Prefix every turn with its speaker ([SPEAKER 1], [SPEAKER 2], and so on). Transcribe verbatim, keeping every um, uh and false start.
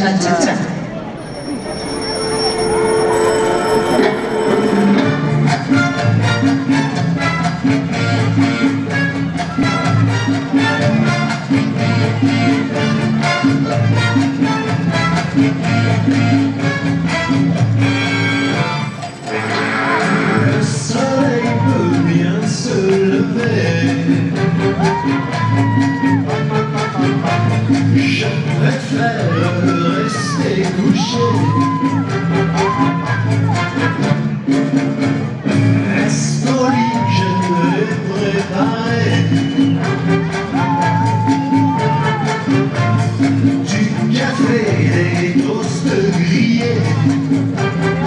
[SPEAKER 1] cha cha cha.
[SPEAKER 2] Le soleil peut bien se lever. Je préfère rester couché. Reste au lit, je vais préparer du café, des toasts grillés.